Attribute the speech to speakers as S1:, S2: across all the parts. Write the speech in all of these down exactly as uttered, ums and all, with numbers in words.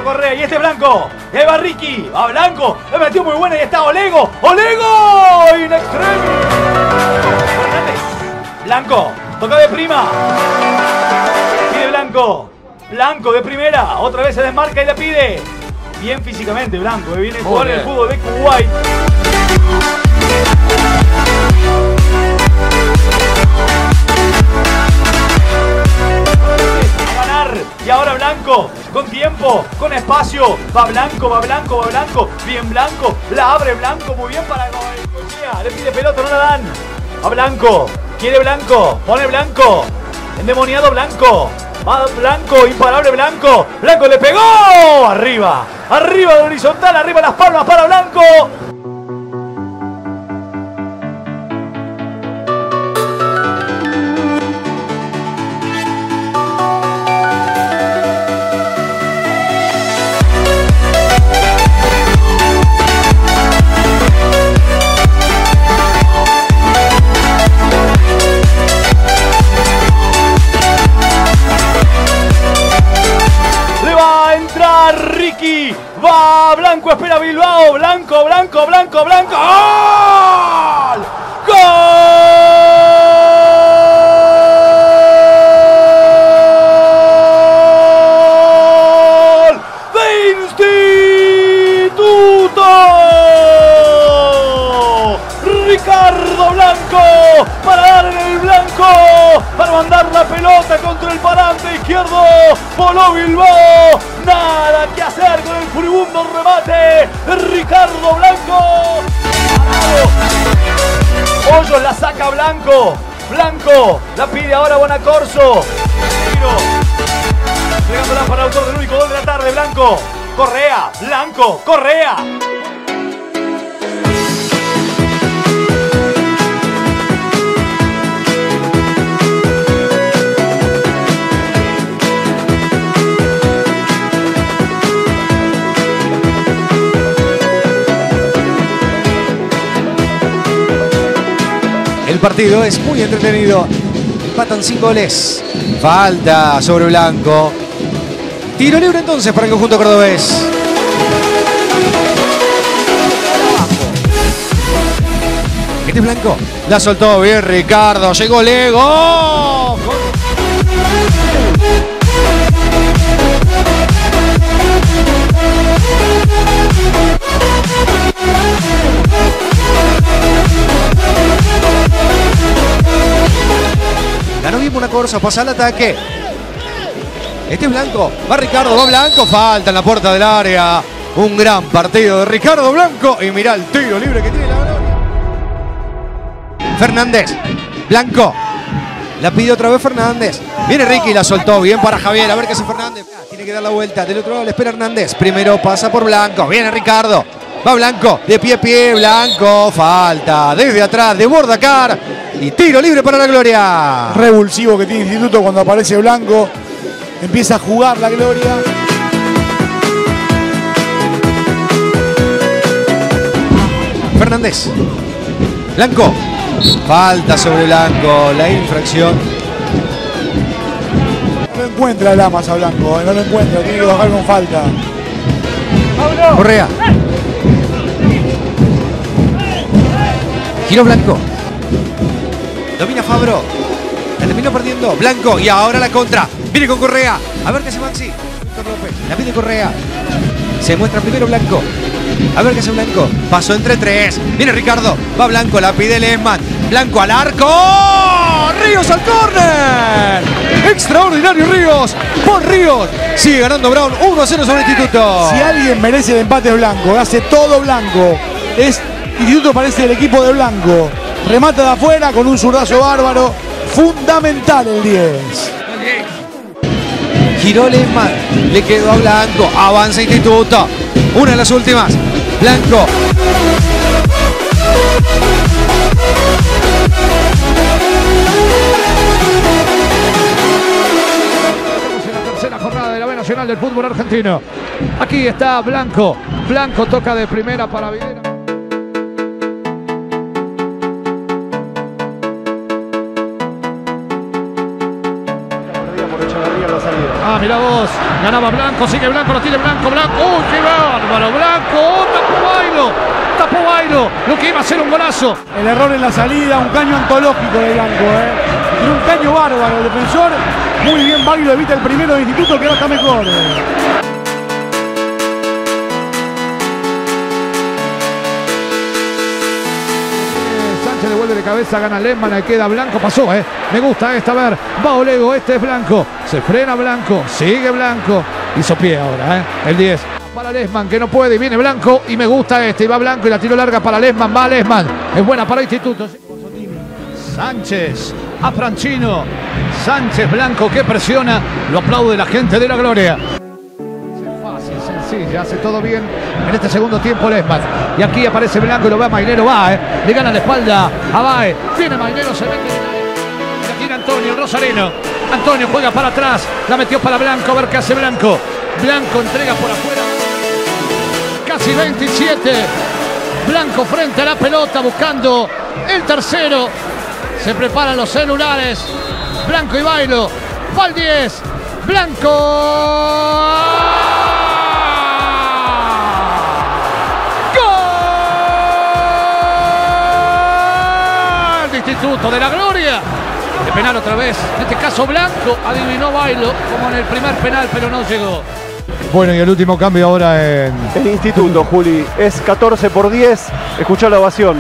S1: Correa y este es Blanco. Y ahí va Ricky. Va Blanco. Le metió muy buena y está Olego. ¡Olego! In extremis. Blanco. Toca de prima. Pide Blanco. Blanco de primera. Otra vez se desmarca y la pide. Bien físicamente Blanco. Que viene a jugar en el fútbol de Kuwait. Y ahora Blanco, con tiempo, con espacio, va Blanco, va Blanco, va Blanco, bien Blanco, la abre Blanco, muy bien para Goicoechea, le pide pelota, no la dan, a Blanco, quiere Blanco, pone Blanco, endemoniado Blanco, va Blanco, imparable Blanco, Blanco le pegó, arriba, arriba de horizontal, arriba las palmas para Blanco. Ricky, va Blanco, espera Bilbao, Blanco, Blanco, Blanco, Blanco, ¡gol! ¡Gol! ¡De Instituto! Ricardo Blanco, para dar en el blanco, para mandar la pelota contra el parante izquierdo, voló Bilbao. Nada que hacer con el furibundo remate de Ricardo Blanco. Hoyos la saca Blanco. Blanco la pide ahora Bonacorso. Entregándola para el autor del único gol de la tarde. Blanco. Correa. Blanco. Correa.
S2: El partido es muy entretenido. Empatan sin goles. Falta sobre Blanco. Tiro libre entonces para el conjunto cordobés. Este es Blanco. La soltó bien Ricardo. Llegó Lego. Ganó bien Bonacorso, pasa al ataque. Este es Blanco, va Ricardo, va Blanco, falta en la puerta del área. Un gran partido de Ricardo Blanco y mirá el tiro libre que tiene la gloria. Fernández, Blanco, la pide otra vez Fernández. Viene Ricky, la soltó bien para Javier, a ver qué hace Fernández. Tiene que dar la vuelta, del otro lado le espera Hernández. Primero pasa por Blanco, viene Ricardo. Va Blanco, de pie a pie, Blanco, falta desde atrás de Bordacar y tiro libre para la gloria.
S3: Revulsivo que tiene Instituto cuando aparece Blanco, empieza a jugar la gloria.
S2: Fernández, Blanco, falta sobre Blanco, la infracción.
S3: No encuentra Lamas a Blanco, no lo encuentra, tiene que bajar con falta.
S2: Correa. Giró Blanco. Domina Fabro. La terminó perdiendo Blanco y ahora la contra. Viene con Correa. A ver qué hace Maxi. Víctor López. La pide Correa. Se muestra primero Blanco. A ver qué hace Blanco. Pasó entre tres. Viene Ricardo. Va Blanco. La pide Lesman. Blanco al arco. Ríos al córner. Extraordinario Ríos. Por Ríos. Sigue ganando Brown. uno a cero sobre Instituto.
S3: Si alguien merece el empate es Blanco. Hace todo Blanco. Es Instituto parece el equipo de Blanco. Remata de afuera con un zurdazo bárbaro. Fundamental el diez.
S2: Giró Lesman. Le quedó a Blanco. Avanza Instituto. Una de las últimas. Blanco.
S4: La tercera jornada de la B Nacional del fútbol argentino. Aquí está Blanco. Blanco toca de primera para Videla. Ah, mirá vos. Ganaba Blanco, sigue Blanco, lo tiene Blanco, Blanco. ¡Uy, qué bárbaro! Blanco, ¡oh, tapó Bailo! Tapó Bailo, lo que iba a ser un golazo.
S3: El error en la salida, un caño antológico de Blanco, ¿eh? Tiene un caño bárbaro el defensor. Muy bien, Bailo evita el primero de Instituto, que ahora está mejor.
S4: Sánchez devuelve de cabeza, gana Lesman, ahí queda Blanco, pasó, ¿eh? Me gusta esta, a ver, va Olego, este es Blanco, se frena Blanco, sigue Blanco, hizo pie ahora, ¿eh? El diez, para Lesman, que no puede, y viene Blanco, y me gusta este, y va Blanco, y la tiro larga para Lesman, va Lesman, es buena para Instituto. Sánchez, a Franchino, Sánchez Blanco que presiona, lo aplaude la gente de la Gloria. Fácil, sencilla, hace todo bien en este segundo tiempo Lesman. Y aquí aparece Blanco y lo ve a Mainero, va, eh. Le gana la espalda a Bae. Viene Mainero, se mete. Y aquí viene Antonio Rosareno. Antonio juega para atrás, la metió para Blanco, a ver qué hace Blanco. Blanco entrega por afuera. Casi veintisiete. Blanco frente a la pelota buscando el tercero. Se preparan los celulares. Blanco y Bailo. Va el diez. Blanco. ¡Gol! Instituto de la Gloria. De penal otra vez. En este caso Blanco adivinó Bailo como en el primer penal, pero no llegó.
S3: Bueno, y el último cambio ahora en...
S5: El Instituto, Juli. Es catorce por diez. Escuchá la ovación.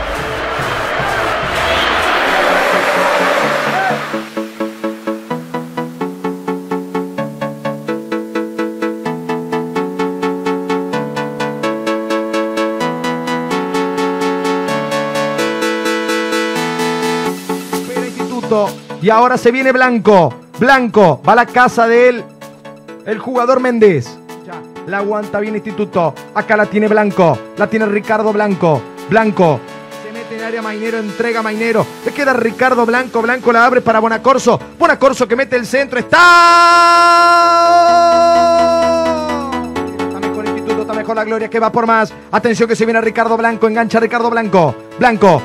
S6: Y ahora se viene Blanco. Blanco va a la casa de él. El jugador Méndez. Ya, la aguanta bien Instituto. Acá la tiene Blanco. La tiene Ricardo Blanco. Blanco. Se mete en el área Mainero. Entrega a Mainero. Le queda Ricardo Blanco. Blanco la abre para Bonacorso. Bonacorso que mete el centro. Está. Está mejor Instituto. Está mejor la Gloria que va por más. Atención que se viene Ricardo Blanco. Engancha a Ricardo Blanco. Blanco.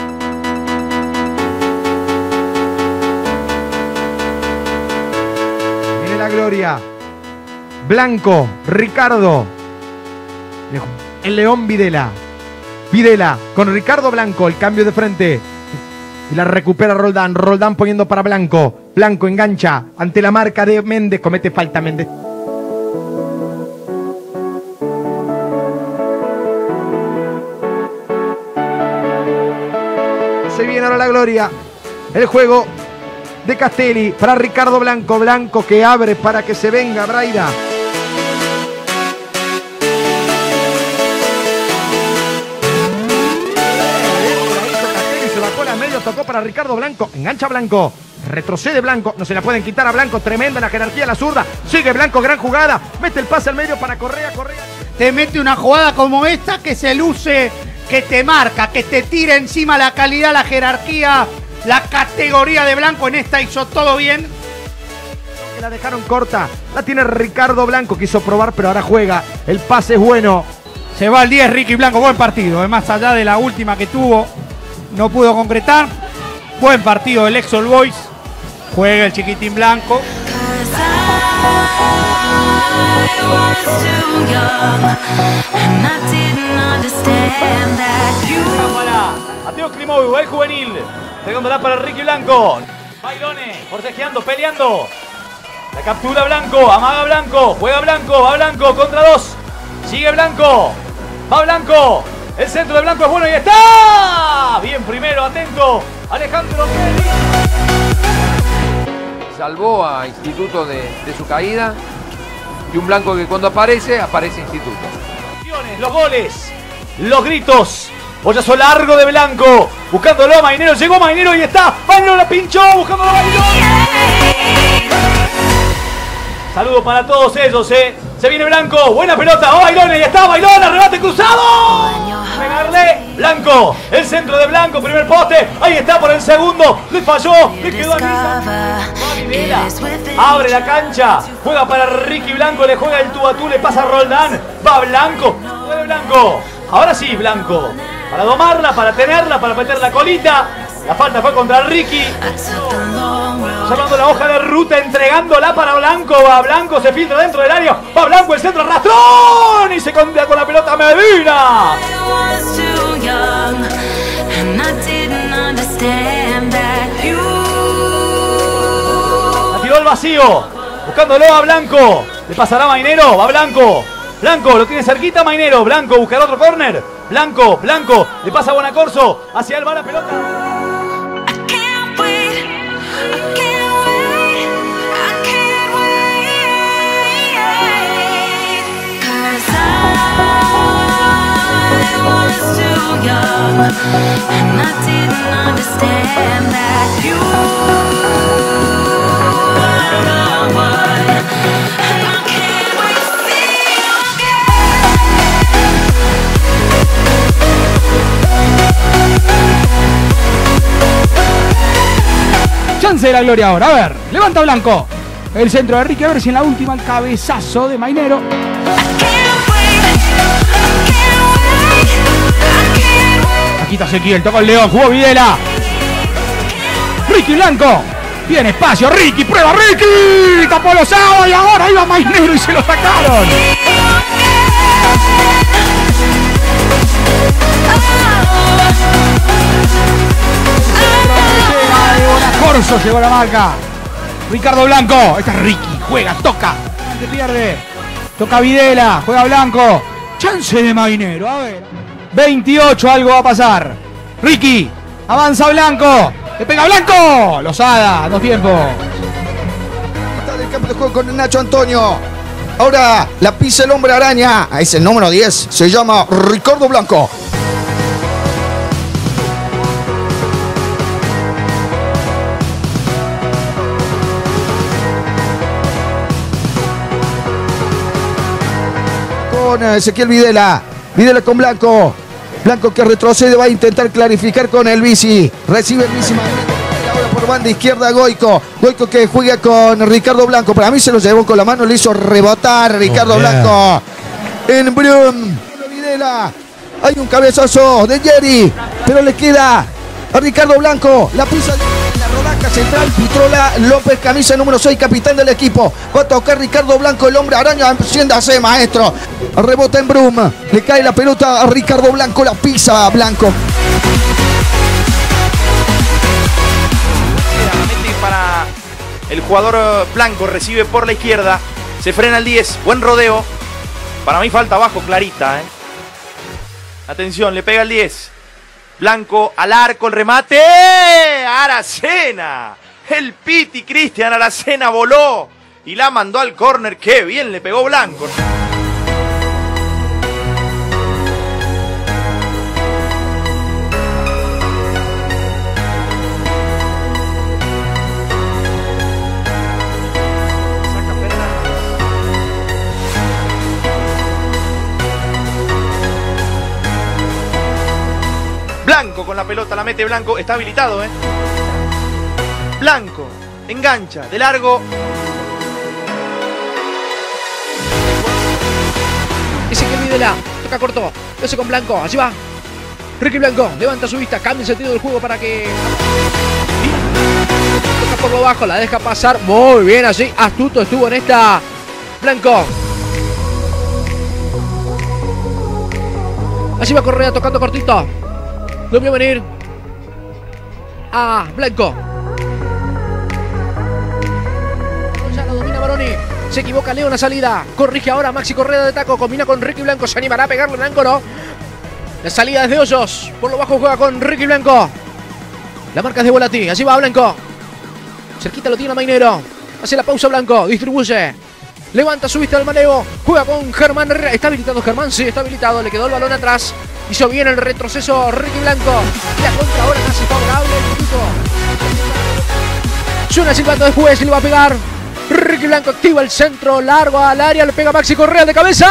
S6: La Gloria. Blanco, Ricardo. El León Videla. Videla con Ricardo Blanco, el cambio de frente. Y la recupera Roldán. Roldán poniendo para Blanco. Blanco engancha ante la marca de Méndez. Comete falta Méndez. Se viene ahora la Gloria. El juego de Castelli para Ricardo Blanco. Blanco que abre para que se venga Braida. Se bajó la medio, tocó para Ricardo Blanco. Engancha Blanco. Retrocede Blanco. No se la pueden quitar a Blanco. Tremenda la jerarquía, la zurda. Sigue Blanco, gran jugada. Mete el pase al medio para Correa. Correa.
S7: Te mete una jugada como esta que se luce, que te marca, que te tira encima la calidad, la jerarquía. La categoría de Blanco en esta hizo todo bien.
S6: La dejaron corta. La tiene Ricardo Blanco. Quiso probar, pero ahora juega. El pase es bueno.
S7: Se va el diez, Ricky Blanco. Buen partido. Más allá de la última que tuvo, no pudo concretar. Buen partido del ex All Boys. Juega el chiquitín Blanco.
S1: Mateo Climovic, el juvenil. Pegándola para Ricky Blanco. Bailone, forcejeando, peleando. La captura Blanco, amaga Blanco. Juega Blanco, va Blanco contra dos. Sigue Blanco. Va Blanco. El centro de Blanco es bueno y está. Bien primero, atento. Alejandro Pérez.
S8: Salvó a Instituto de, de su caída. Y un Blanco que cuando aparece, aparece Instituto.
S1: Los goles, los gritos. Bollazo largo de Blanco. Buscándolo a Mainero. Llegó Mainero y está. Mainero la pinchó. Buscándolo a Mainero. Saludos para todos ellos, eh. Se viene Blanco. Buena pelota. Va Bailón y está. Bailón. Arrebate cruzado. Pegarle. Blanco. El centro de Blanco. Primer poste. Ahí está por el segundo. Le falló. Le quedó a Nisa. Abre la cancha. Juega para Ricky Blanco. Le juega el tú a tú. Le pasa a Roldán. Va Blanco. Puede Blanco. Ahora sí, Blanco. Para domarla, para tenerla, para meter la colita. La falta fue contra Ricky. Llamando la hoja de ruta, entregándola para Blanco. Va Blanco, se filtra dentro del área. Va Blanco, el centro, arrastrón. Y se condea con la pelota Medina. La tiró al vacío. Buscándolo a Blanco. Le pasará Mainero. Va Blanco. Blanco lo tiene cerquita Mainero. Blanco buscará otro córner. Blanco, Blanco. Le pasa a Bonacorso. Hacia él va la pelota.
S9: Chance de la gloria ahora, a ver, levanta Blanco. El centro de Ricky, a ver si en la última el cabezazo de Mainero. Aquí está Ezequiel, tocó el León, jugó Videla. Ricky Blanco. Bien espacio, Ricky, prueba Ricky. Tapó Lozada y ahora iba Mainero y se lo sacaron. Corso llegó la marca. Ricardo Blanco. Esta es Ricky. Juega, toca. Se pierde. Toca Videla. Juega Blanco. Chance de Mainero. A ver. veintiocho, algo va a pasar. Ricky. Avanza Blanco. Le pega Blanco. Lozada. Dos tiempos.
S10: Está del campo de juego con Nacho Antonio. Ahora la pisa el hombre araña. Es el número diez. Se llama Ricardo Blanco. Ezequiel Videla, Videla con Blanco, Blanco que retrocede, va a intentar clarificar con el bici, recibe el bici ahora por banda izquierda Goico, Goico que juega con Ricardo Blanco, para mí se lo llevó con la mano, le hizo rebotar Ricardo oh, yeah. Blanco en Brum, Videla, hay un cabezazo de Jerry, pero le queda a Ricardo Blanco, la pisa en la rodaja central, Pitrola López, camisa número seis, capitán del equipo, va a tocar Ricardo Blanco, el hombre araña, enciéndase maestro, rebota en Brum, le cae la pelota a Ricardo Blanco, la pisa Blanco.
S11: Para el jugador Blanco, recibe por la izquierda, se frena el diez, buen rodeo, para mí falta abajo clarita, ¿eh? Atención, le pega el diez, Blanco al arco, el remate, Aracena, el Piti Cristian Aracena voló y la mandó al córner, qué bien le pegó Blanco. Blanco con la pelota, la mete Blanco, está habilitado, ¿eh? Blanco, engancha, de largo.
S12: Ezequiel Videla, toca corto, lo hace con Blanco, allí va. Ricky Blanco, levanta su vista, cambia el sentido del juego para que... Toca por lo bajo, la deja pasar, muy bien allí, astuto estuvo en esta Blanco. Allí va Correa tocando cortito. Lo vio venir a Blanco. Ya lo domina Baroni. Se equivoca Leo en la salida. Corrige ahora Maxi Correa de taco. Combina con Ricky Blanco. Se animará a pegarle Blanco, ¿no? La salida desde Hoyos. Por lo bajo juega con Ricky Blanco. La marca es de Volati. Allí va Blanco. Cerquita lo tiene Mainero. Hace la pausa Blanco. Distribuye. Levanta su vista al manejo. Juega con Germán Herrera. ¿Está habilitado Germán? Sí, está habilitado. Le quedó el balón atrás. Hizo bien el retroceso Ricky Blanco. La contra ahora casi favorable. Suena el silbato de juez y le va a pegar. Ricky Blanco activa el centro largo al área. Le pega Maxi Correa de cabeza.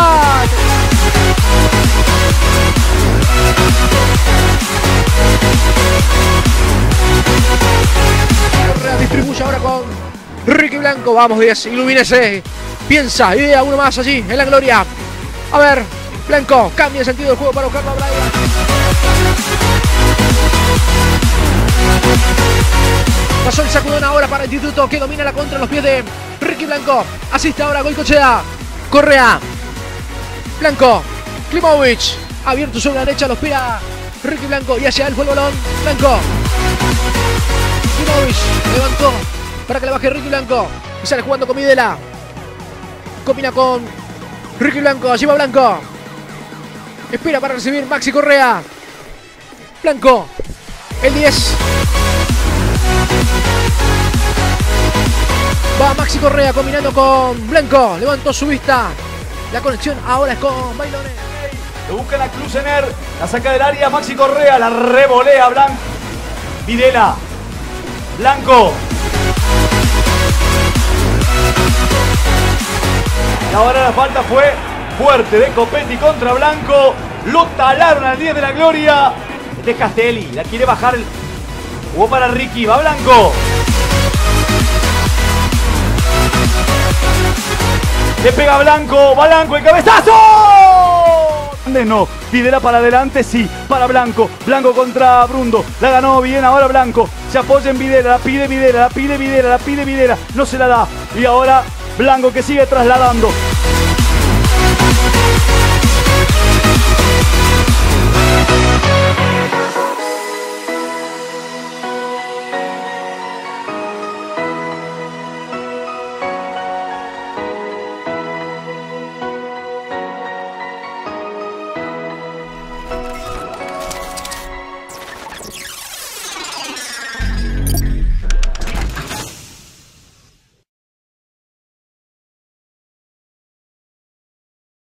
S12: Correa distribuye ahora con Ricky Blanco. Vamos, diez. Ilumínese. Piensa. Idea uno más allí en la gloria. A ver. Blanco cambia el sentido del juego para buscarlo a Brian. Pasó el sacudón ahora para el Instituto, que domina la contra en los pies de Ricky Blanco. Asiste ahora Goicochea. Correa. Blanco. Klimovic. Abierto sobre la derecha, lo espera Ricky Blanco. Y hacia él fue el balón. Blanco. Klimovic levantó para que le baje Ricky Blanco. Y sale jugando con Videla. Combina con Ricky Blanco. Lleva Blanco. Espera para recibir Maxi Correa. Blanco. El diez. Va Maxi Correa combinando con Blanco. Levantó su vista. La conexión ahora es con Bailones.
S1: Lo busca la Klusener. La saca del área Maxi Correa. La revolea Blanco. Videla. Blanco. Y ahora la falta fue fuerte de Copetti contra Blanco. Lo talaron al diez de la gloria. De Castelli. La quiere bajar. El... Jugó para Ricky. Va Blanco. Le pega Blanco, va Blanco, el cabezazo. No, Videla para adelante, sí, para Blanco. Blanco contra Brundo, la ganó bien ahora Blanco. Se apoya en Videla, la pide Videla, la pide Videla, la pide Videla. No se la da. Y ahora Blanco que sigue trasladando.